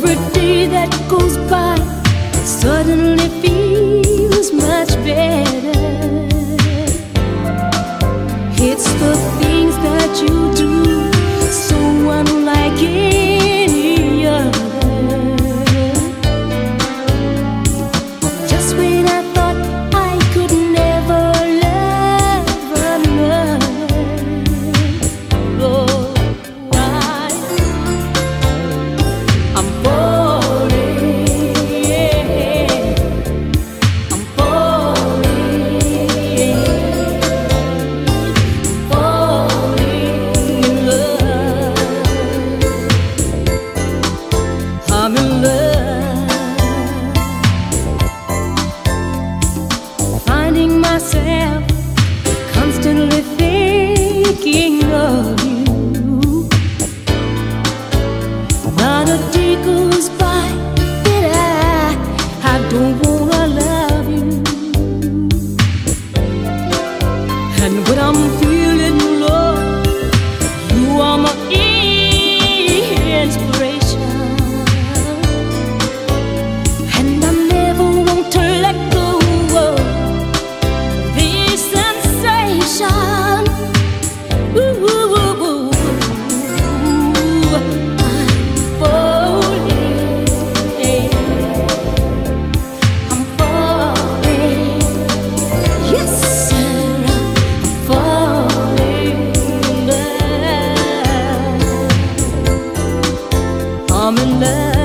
Every day that goes by suddenly feels much better. It's the things that you do, so unlike any other. Just when I thought I could never love another, oh, I'm falling, I'm falling in love. I'm in love, finding myself constantly thinking of you. Not a day goes by that I don't wanna love you. And when I'm feeling low, you are my inspiration. And I never want to let go of this sensation. Ooh, ooh, ooh, ooh. I'm falling, I'm falling. Yes, sir, I'm falling in love. I'm in love.